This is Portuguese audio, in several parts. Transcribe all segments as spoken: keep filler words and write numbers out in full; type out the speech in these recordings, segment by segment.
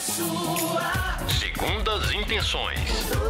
Segundas Intenções.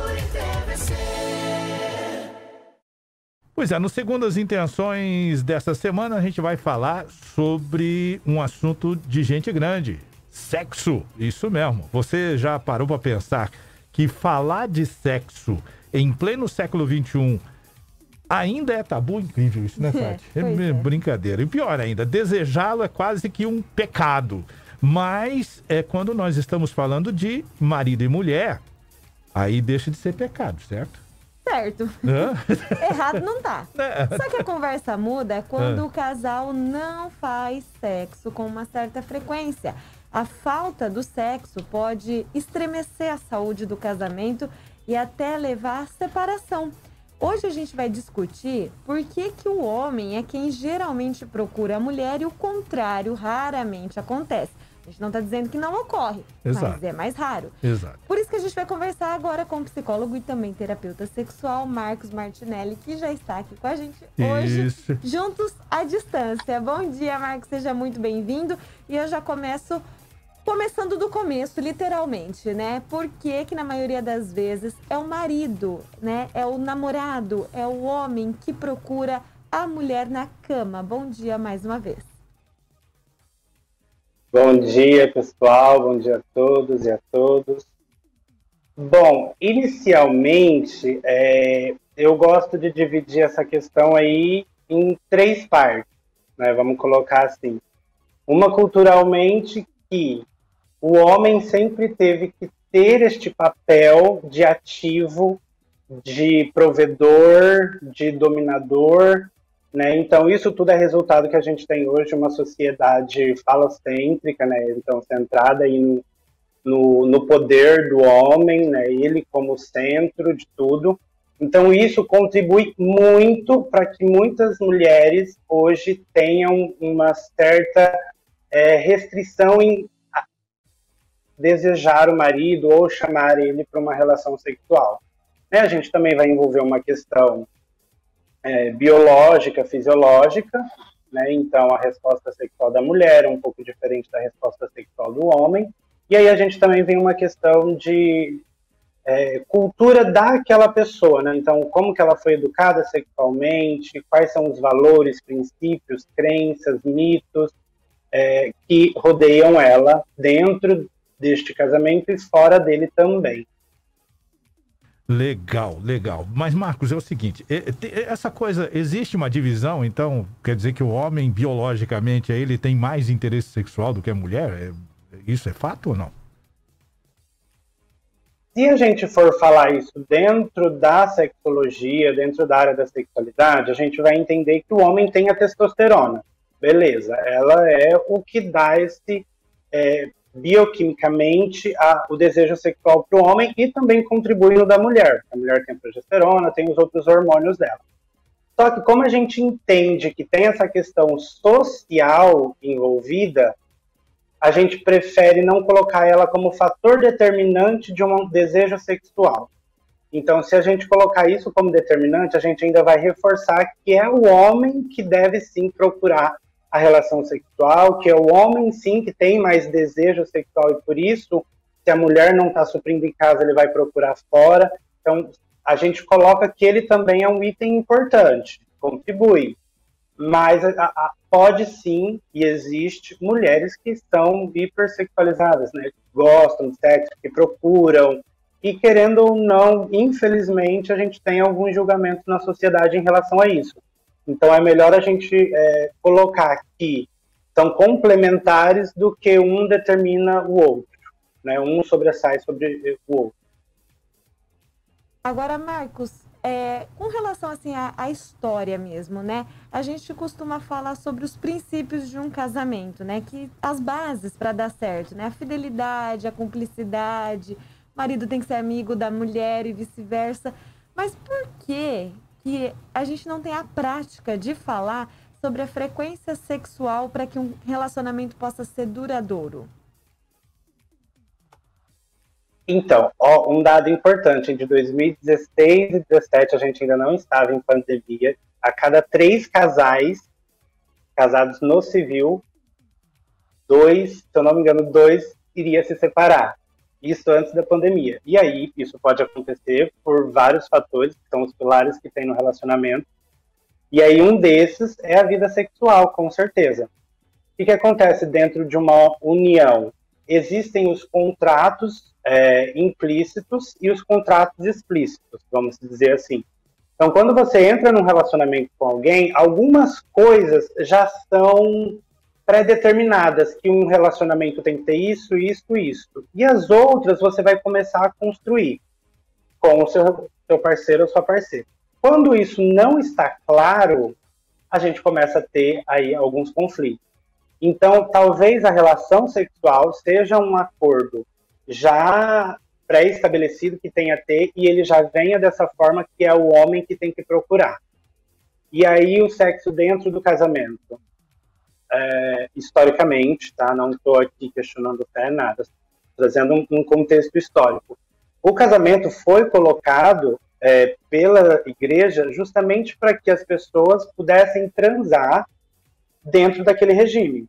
Pois é, no Segundas Intenções dessa semana a gente vai falar sobre um assunto de gente grande. Sexo, isso mesmo. Você já parou para pensar que falar de sexo em pleno século vinte e um ainda é tabu? Incrível isso, né, Tati? É, é, é brincadeira. E pior ainda, desejá-lo é quase que um pecado. Mas é quando nós estamos falando de marido e mulher, aí deixa de ser pecado, certo? Certo. Errado não tá. Só que a conversa muda é quando o casal não faz sexo com uma certa frequência. A falta do sexo pode estremecer a saúde do casamento e até levar à separação. Hoje a gente vai discutir por que que o homem é quem geralmente procura a mulher e o contrário raramente acontece. A gente não está dizendo que não ocorre, Exato. Mas é mais raro. Exato. Por isso que a gente vai conversar agora com o psicólogo e também terapeuta sexual, Marcos Martinelli, que já está aqui com a gente hoje, isso. Juntos à distância. Bom dia, Marcos, seja muito bem-vindo. E eu já começo, começando do começo, literalmente, né? Por que que na maioria das vezes é o marido, né? É o namorado, é o homem que procura a mulher na cama. Bom dia mais uma vez. Bom dia, pessoal. Bom dia a todos e a todos. Bom, inicialmente, é, eu gosto de dividir essa questão aí em três partes, né? Vamos colocar assim. Uma, culturalmente, que o homem sempre teve que ter este papel de ativo, de provedor, de dominador, né? Então, isso tudo é resultado que a gente tem hoje, uma sociedade falocêntrica, né? Então, centrada aí no, no, no poder do homem, né? Ele como centro de tudo. Então, isso contribui muito para que muitas mulheres hoje tenham uma certa é, restrição em desejar o marido ou chamar ele para uma relação sexual. Né? A gente também vai envolver uma questão É, biológica, fisiológica, né? Então a resposta sexual da mulher é um pouco diferente da resposta sexual do homem, e aí a gente também vem uma questão de é, cultura daquela pessoa, né? Então como que ela foi educada sexualmente, quais são os valores, princípios, crenças, mitos é, que rodeiam ela dentro deste casamento e fora dele também. Legal, legal. Mas, Marcos, é o seguinte, essa coisa, existe uma divisão, então, quer dizer que o homem, biologicamente, ele tem mais interesse sexual do que a mulher? Isso é fato ou não? Se a gente for falar isso dentro da sexologia, dentro da área da sexualidade, a gente vai entender que o homem tem a testosterona. Beleza, ela é o que dá esse... É, bioquimicamente a, o desejo sexual para o homem e também contribui no da mulher. A mulher tem a progesterona, tem os outros hormônios dela. Só que como a gente entende que tem essa questão social envolvida, a gente prefere não colocar ela como fator determinante de um desejo sexual. Então, se a gente colocar isso como determinante, a gente ainda vai reforçar que é o homem que deve sim procurar a relação sexual, que é o homem, sim, que tem mais desejo sexual e por isso, se a mulher não está suprindo em casa, ele vai procurar fora. Então, a gente coloca que ele também é um item importante, contribui. Mas a, a, pode sim, e existe, mulheres que são hipersexualizadas, né? Que gostam de sexo, que procuram, e querendo ou não, infelizmente, a gente tem alguns julgamentos na sociedade em relação a isso. Então é melhor a gente é, colocar que são complementares do que um determina o outro, né? Um sobressai sobre o outro. Agora, Marcos, é, com relação assim à, à história mesmo, né? A gente costuma falar sobre os princípios de um casamento, né? Que as bases para dar certo, né? A fidelidade, a cumplicidade, o marido tem que ser amigo da mulher e vice-versa. Mas por que que a gente não tem a prática de falar sobre a frequência sexual para que um relacionamento possa ser duradouro? Então, ó, um dado importante, de dois mil e dezesseis e dois mil e dezessete a gente ainda não estava em pandemia, a cada três casais casados no civil, dois, se eu não me engano, dois iria se separar. Isso antes da pandemia. E aí, isso pode acontecer por vários fatores, que são os pilares que tem no relacionamento. E aí, um desses é a vida sexual, com certeza. O que, que acontece dentro de uma união? Existem os contratos é, implícitos e os contratos explícitos, vamos dizer assim. Então, quando você entra num relacionamento com alguém, algumas coisas já são pré-determinadas, que um relacionamento tem que ter isso, isso, isso. E as outras você vai começar a construir com o seu, seu parceiro ou sua parceira. Quando isso não está claro, a gente começa a ter aí alguns conflitos. Então, talvez a relação sexual seja um acordo já pré-estabelecido que tenha a ter, e ele já venha dessa forma, que é o homem que tem que procurar. E aí o sexo dentro do casamento. É, historicamente, tá? Não estou aqui questionando até nada, trazendo um, um contexto histórico. O casamento foi colocado é, pela igreja justamente para que as pessoas pudessem transar dentro daquele regime.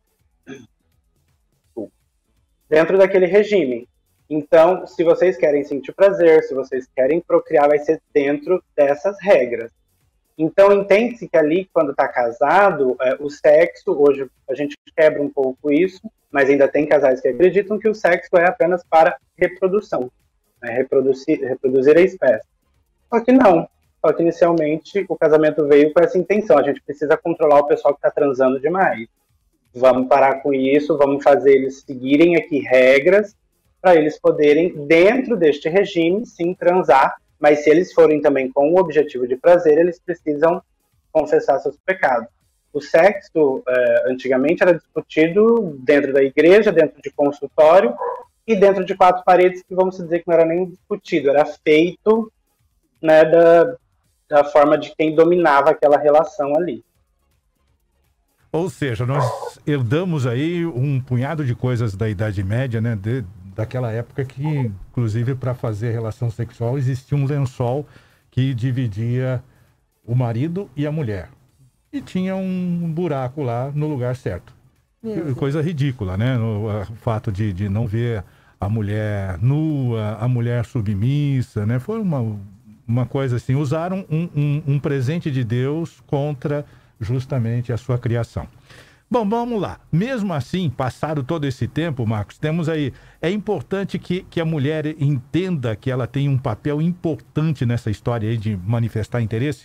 Dentro daquele regime. Então, se vocês querem sentir prazer, se vocês querem procriar, vai ser dentro dessas regras. Então, entende-se que ali, quando está casado, é, o sexo, hoje a gente quebra um pouco isso, mas ainda tem casais que acreditam que o sexo é apenas para reprodução, né, reproduzir, reproduzir a espécie. Só que não. Só que, inicialmente, o casamento veio com essa intenção. A gente precisa controlar o pessoal que está transando demais. Vamos parar com isso, vamos fazer eles seguirem aqui regras, para eles poderem, dentro deste regime, sim, transar, mas se eles forem também com o objetivo de prazer, eles precisam confessar seus pecados. O sexo, eh, antigamente, era discutido dentro da igreja, dentro de consultório, e dentro de quatro paredes, que vamos dizer que não era nem discutido, era feito, né, da, da forma de quem dominava aquela relação ali. Ou seja, nós herdamos aí um punhado de coisas da Idade Média, né, de, daquela época que, inclusive, para fazer relação sexual, existia um lençol que dividia o marido e a mulher. E tinha um buraco lá no lugar certo. Meu Coisa Deus. ridícula, né? O, o fato de, de não ver a mulher nua, a mulher submissa, né? Foi uma, uma coisa assim. Usaram um, um, um presente de Deus contra justamente a sua criação. Bom, vamos lá. Mesmo assim, passado todo esse tempo, Marcos, temos aí... É importante que, que a mulher entenda que ela tem um papel importante nessa história aí de manifestar interesse?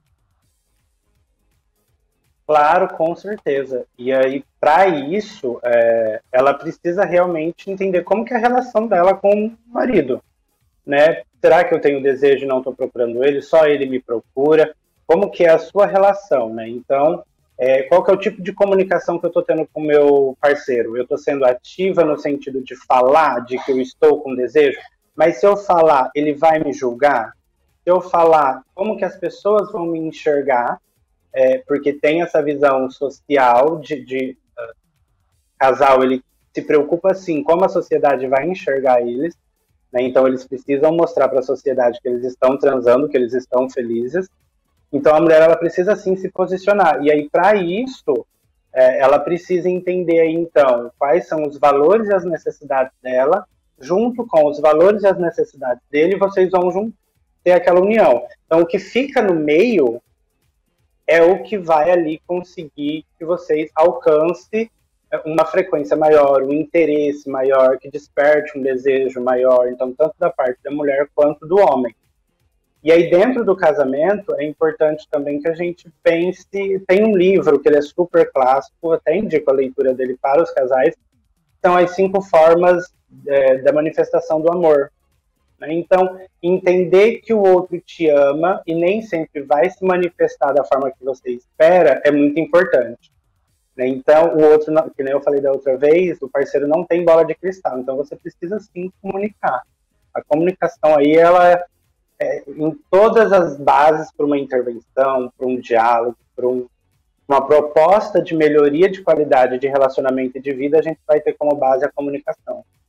Claro, com certeza. E aí, para isso, é, ela precisa realmente entender como que é a relação dela com o marido, né? Será que eu tenho desejo e não estou procurando ele? Só ele me procura? Como que é a sua relação, né? Então... É, qual que é o tipo de comunicação que eu estou tendo com o meu parceiro? Eu estou sendo ativa no sentido de falar, de que eu estou com desejo? Mas se eu falar, ele vai me julgar? Se eu falar, como que as pessoas vão me enxergar? É, porque tem essa visão social de, de uh, casal, ele se preocupa, sim, como a sociedade vai enxergar eles, né? Então eles precisam mostrar para a sociedade que eles estão transando, que eles estão felizes. Então, a mulher, ela precisa, sim, se posicionar. E aí, para isso, é, ela precisa entender, aí, então, quais são os valores e as necessidades dela, junto com os valores e as necessidades dele, vocês vão ter aquela união. Então, o que fica no meio é o que vai ali conseguir que vocês alcancem uma frequência maior, um interesse maior, que desperte um desejo maior, então, tanto da parte da mulher quanto do homem. E aí, dentro do casamento, é importante também que a gente pense... Tem um livro que ele é super clássico, até indico a leitura dele para os casais, são as cinco formas é, da manifestação do amor. Né? Então, entender que o outro te ama e nem sempre vai se manifestar da forma que você espera é muito importante. Né? Então, o outro, que nem eu falei da outra vez, o parceiro não tem bola de cristal, então você precisa sim comunicar. A comunicação aí, ela é É, em todas as bases para uma intervenção, para um diálogo, para um, uma proposta de melhoria de qualidade de relacionamento e de vida, a gente vai ter como base a comunicação.